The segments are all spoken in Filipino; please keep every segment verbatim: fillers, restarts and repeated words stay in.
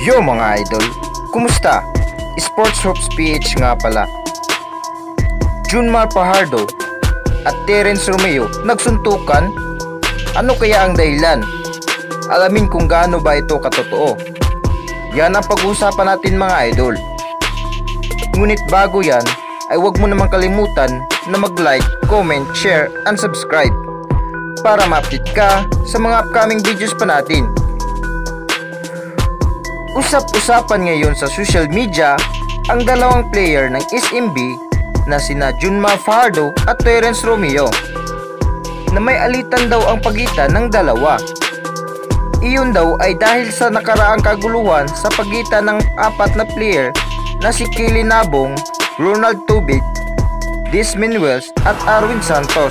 Yo mga idol, kumusta? Sports Hoops P H nga pala. Junmar Fajardo at Terence Romeo nagsuntukan? Ano kaya ang dahilan? Alamin kung gaano ba ito katotoo. Yan ang pag-uusapan natin mga idol. Ngunit bago yan, ay huwag mo namang kalimutan na mag-like, comment, share, and subscribe para ma-update ka sa mga upcoming videos pa natin. Usap-usapan ngayon sa social media ang dalawang player ng S M B na sina Junmar Fajardo at Terence Romeo na may alitan daw ang pagitan ng dalawa. Iyon daw ay dahil sa nakaraang kaguluhan sa pagitan ng apat na player na si Kelly Nabong, Ronald Tubig, Desmond Wells at Arwin Santos.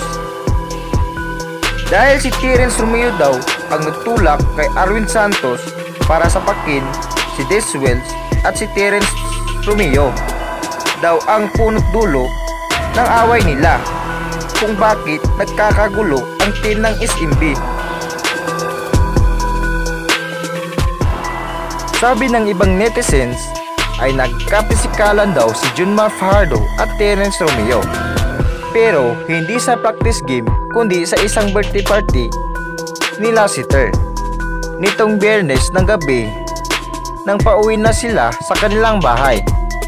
Dahil si Terence Romeo daw ang nagtulak kay Arwin Santos para sapakin si Des Wells at si Terence Romeo daw ang punot dulo ng away nila kung bakit nagkakagulo ang team ng S M B. Sabi ng ibang netizens ay nagkapisikalan daw si Junmar Fajardo at Terence Romeo, pero hindi sa practice game kundi sa isang birthday party ni Lassiter nitong Biyernes ng gabi nang pauwi na sila sa kanilang bahay.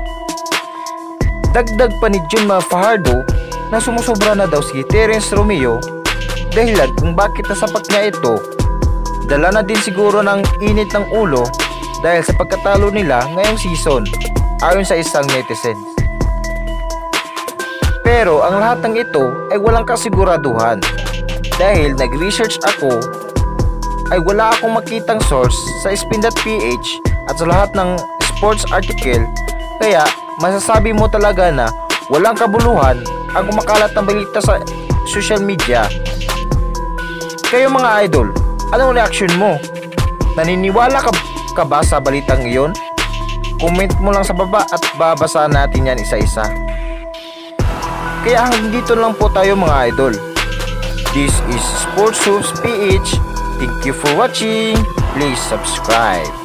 Dagdag pa ni Junmar Fajardo na sumusobra na daw si Terence Romeo dahilan kung bakit nasapak niya ito. Dala na din siguro ng init ng ulo dahil sa pagkatalo nila ngayong season, ayon sa isang netizen. Pero ang lahat ng ito ay walang kasiguraduhan dahil nag-research ako ay wala akong makitang source sa spin dot p h at sa lahat ng sports article, kaya masasabi mo talaga na walang kabuluhan ang kumakalat ng balita sa social media. Kayo mga idol, anong reaction mo? Naniniwala ka, ka ba sa balitang iyon? Comment mo lang sa baba at babasahan natin yan isa-isa. Kaya hanggang dito lang po tayo mga idol. This is Sports Hoops P H. Thank you for watching. Please subscribe.